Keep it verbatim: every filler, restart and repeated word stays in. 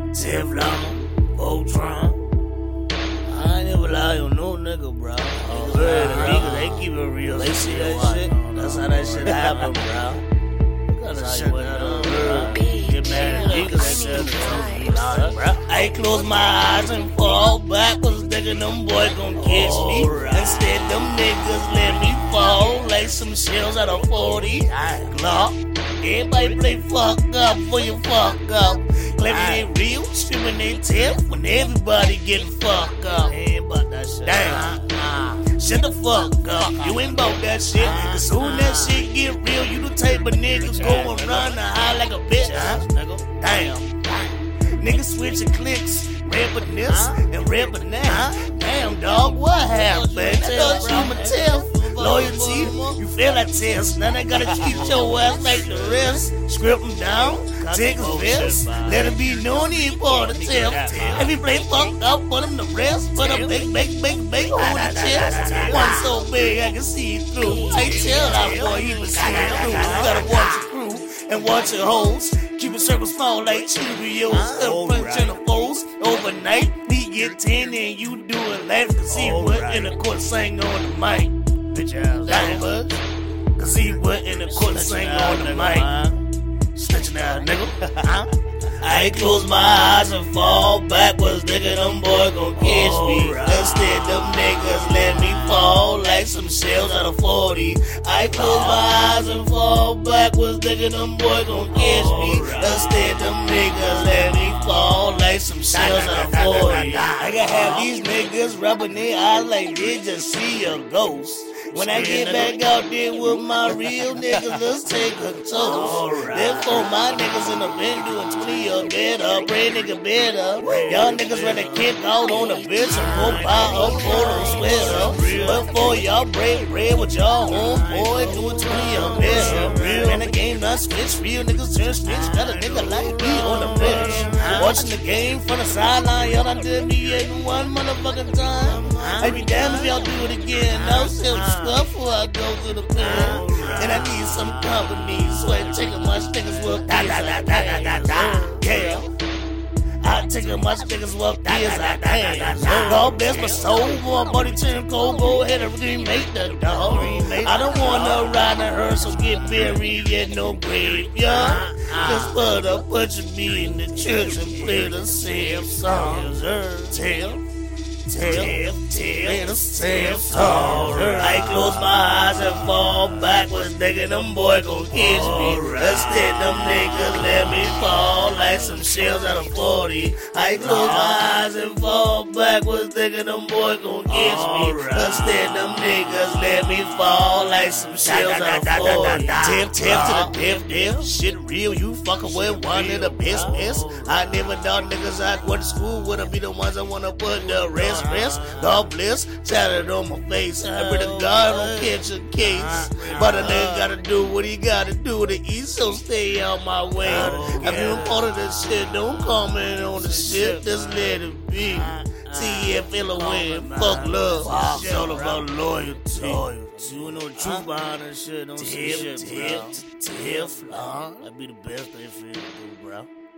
Teflon, Voltron. I ain't never lie on no nigga, bro. Oh, good, the niggas, they keep it real. They see that shit. That's how that shit happen, bro. That's how shit done, bro. Get mad at niggas, they tell the truth, bro. I close my eyes and fall back, cause thinking them boys gon' catch me. Instead, them niggas let me fall like some shells out of forty Glock. Everybody play fuck up before you fuck up. Claiming they real, screaming they tip when everybody getting fucked up. Ain't about that shit. Damn. Shut the fuck up. You ain't about that shit. Cause soon that shit get real, you the type of niggas go and run and high like a bitch. Damn. Niggas switching clicks, rapping this and rapping that. Damn, dog, what happened? I thought you were tough. Loyalty, you feel like test. Now they gotta treat your ass like the rest. Script them down, take a fist. Let it be known he ain't part of the tip. If he play fucked up, put him to rest. Put a big, big, big, big hole in the chest. One so big I can see it through. Take chill out, boy, he was seeing it through. You gotta watch your crew and watch your hoes. Keep a circle small like Cheerios. Still punching the foes overnight. He get ten and you do it life. Cause he went in the court sang on the mic. Bitch ass nigga. Cause he went in the court sang on the mic. Snitching out, nigga. I close my eyes and fall backwards, nigga, them boys gon' catch me. Instead, them niggas let me fall like some shells out of forty. I close my eyes and fall backwards, nigga, them boys gon' catch me. Instead, them niggas let me fall like some shells out of forty. I gotta have these niggas rubbing their eyes like they just see a ghost. When I get back out there with my real niggas, let's take a toast. Therefore, my niggas in the bed doing twenty or better. Pray nigga better. Y'all niggas ready to kick out on the bitch and go buy a photo sweater. But for y'all break bread with y'all homeboy doing twenty or better. Man, the game not switch. Real niggas turn switch. Got a nigga like me on the bench. Watching the game from the sideline. Y'all done did me at one motherfucking time. I be damn if y'all do it again. No self stuff before I go to the pen. And I need some company, so I take a much niggas work da da da da da da. Yeah, I take a much niggas work as I can. God bless my soul, boy, body turn cold, go ahead and remake the dog. I don't wanna ride in a hearse or get buried in no graveyard. Just put up, put your me in the church and play the same song. Tell. Tell, tell, tell, tell. I close my eyes and fall backwards, nigga, them boys gon' catch me. Instead, them niggas let me fall like some shells out of forty. I close my eyes and fall backwards, nigga, them boys gon' catch me. Instead, them niggas let me fall like some shells out of forty. Tip, tip to the death, death. Shit real, you fucking with one of the best, best. I never thought niggas I went to school would be the ones I wanna put the rest. Rest, God bless, tatted on my face. I pray to God don't catch a case. But a nigga gotta do what he gotta do to eat, so stay out my way. If you a part of this shit, don't comment on the shit, just let it be. T F L O N, fuck love. It's all about loyalty. You know the truth behind that shit, don't see shit, bro. Teflon, that'd be the best thing for you to do, bro.